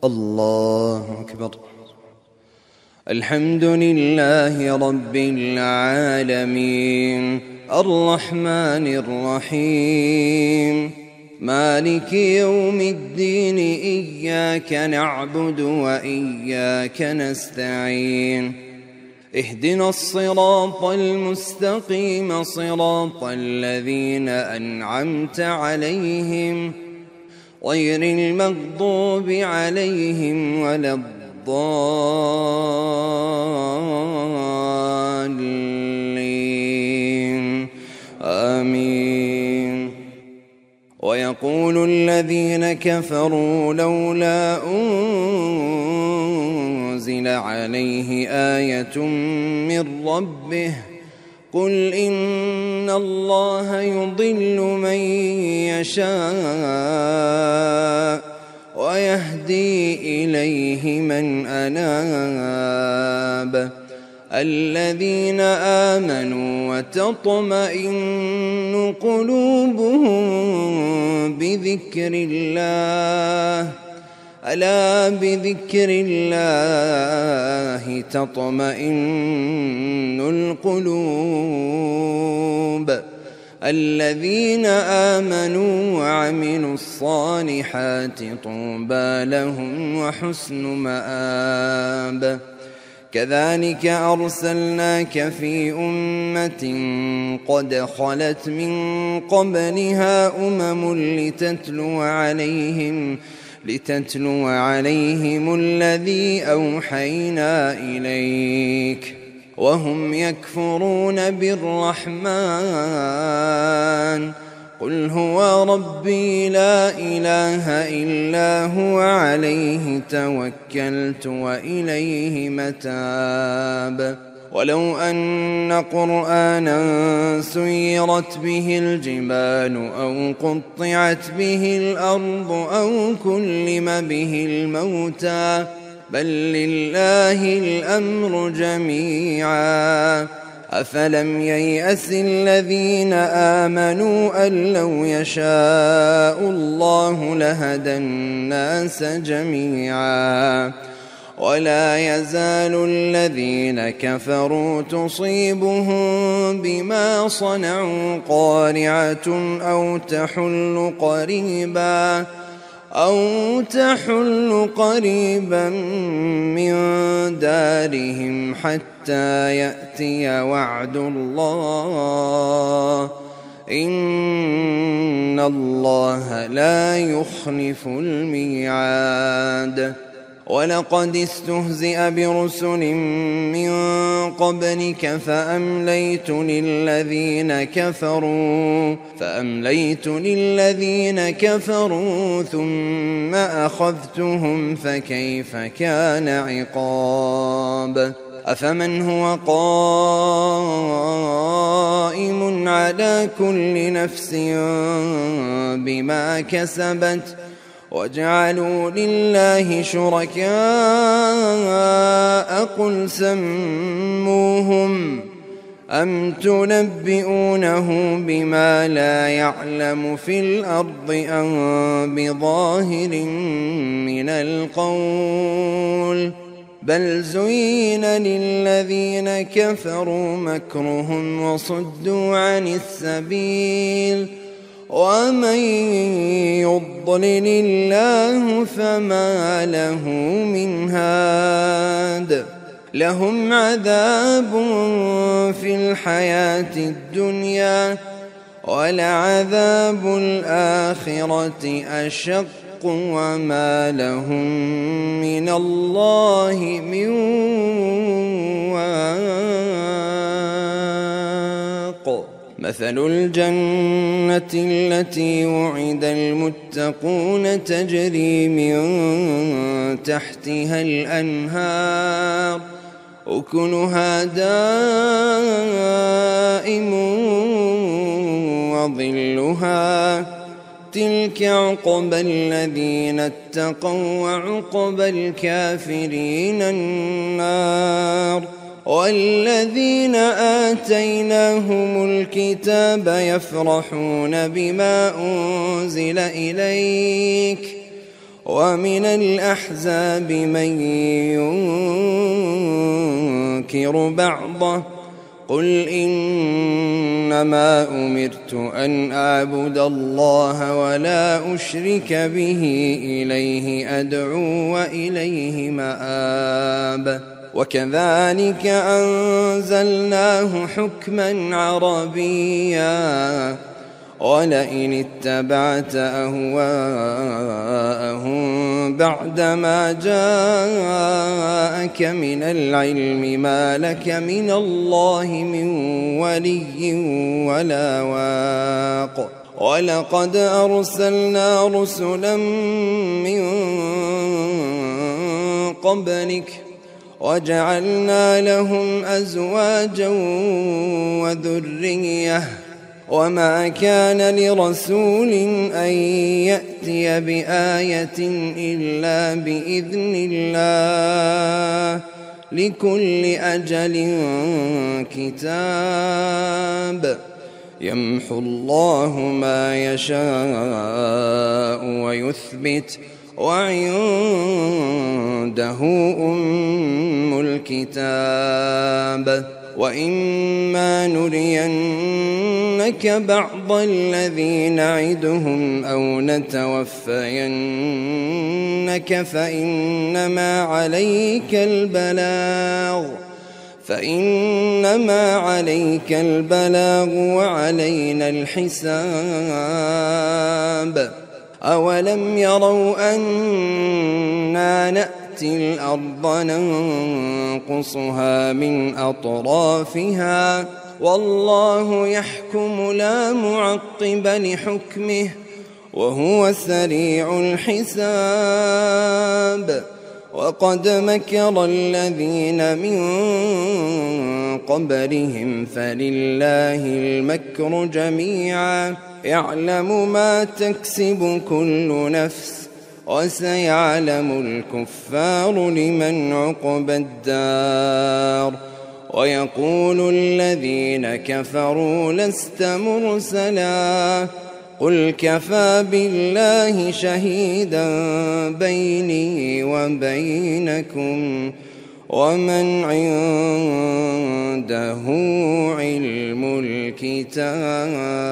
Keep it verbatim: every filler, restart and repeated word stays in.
الله أكبر. الحمد لله رب العالمين الرحمن الرحيم مالك يوم الدين إياك نعبد وإياك نستعين اهدنا الصراط المستقيم صراط الذين أنعمت عليهم غير المغضوب عليهم ولا الضالين آمين. ويقول الذين كفروا لولا أنزل عليه آية من ربه قل إن الله يضل من يشاء ويهدي إليه من أناب الذين آمنوا وتطمئن قلوبهم بذكر الله ألا بذكر الله تطمئن القلوب الذين آمنوا وعملوا الصالحات طوبى لهم وحسن مآب. كذلك أرسلناك في أمة قد خلت من قبلها أمم لتتلو عليهم لتتلو عليهم الذي أوحينا إليك وهم يكفرون بالرحمن قل هو ربي لا إله إلا هو عليه توكلت وإليه متاب. ولو أن قرآنا سيرت به الجبال أو قطعت به الأرض أو كلم به الموتى بل لله الأمر جميعا أفلم ييأس الذين آمنوا أن لو يشاء الله لهدى الناس جميعا ولا يزال الذين كفروا تصيبهم بما صنعوا قارعة أو تحل قريبا أو تحل قريبا من دارهم حتى يأتي وعد الله إن الله لا يخلف الميعاد. ولقد استهزئ برسل من قبلك فأمليت للذين كفروا فأمليت للذين كفروا ثم أخذتهم فكيف كان عقاب. أفمن هو قائم على كل نفس بما كسبت وجعلوا لله شركاء قل سموهم أم تنبئونه بما لا يعلم في الأرض أم بظاهر من القول بل زين للذين كفروا مكرهم وصدوا عن السبيل ومن يضلل الله فما له من هاد لهم عذاب في الحياة الدنيا ولعذاب الآخرة أشق وما لهم من الله من واق. مثل الجنة التي وعد المتقون تجري من تحتها الأنهار أكلها دائم وظلها تلك عقبى الذين اتقوا وعقبى الكافرين النار. والذين آتيناهم الكتاب يفرحون بما أنزل إليك ومن الأحزاب من ينكر بعضه قل إنما أمرت أن أعبد الله ولا أشرك به إليه أدعو وإليه مآب وكذلك أنزلناه حكما عربيا ولئن اتبعت أهواءهم بعدما جاءك من العلم ما لك من الله من ولي ولا واق ولقد أرسلنا رسلا من قبلك وجعلنا لهم أزواجا وذرية وما كان لرسول أن يأتي بآية إلا بإذن الله لكل أجل كتاب يمحو الله ما يشاء ويثبت وعنده أم الكتاب وإما نرينك بعض الذي نعدهم أو نتوفينك فإنما عليك البلاغ فإنما عليك البلاغ وعلينا الحساب أولم يروا أنا نأتي الأرض ننقصها من أطرافها والله يحكم لا معقب لحكمه وهو سريع الحساب وقد مكر الذين من قبلهم فلله المكر جميعا يعلم ما تكسب كل نفس وسيعلم الكفار لمن عقبى الدار ويقول الذين كفروا لست مرسلا قل كفى بالله شهيدا بيني وبينكم ومن عنده علم الكتاب.